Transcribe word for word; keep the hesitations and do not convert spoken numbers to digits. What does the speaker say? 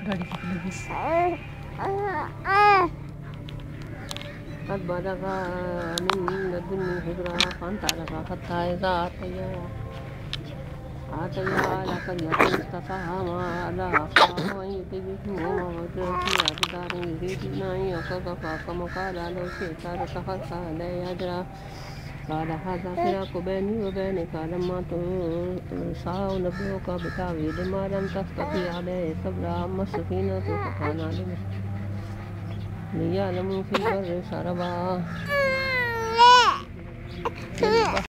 गाड़ी की लगis قد بلغ من لدنه هدرا فانطلق حتى إذا أتيا أتيا على قرية استطعما على أخاهما يطيفهما وجرا فيها جدار يريدون أن ينقضا كما قال لو شئت لاتخذت علي أجرا قال هذا فراق بيني وبينك لما تنسى نبئك بتأويل ما لم تستطع عليه صبرا أما السفينة فكانت ليعلموا في البر سربا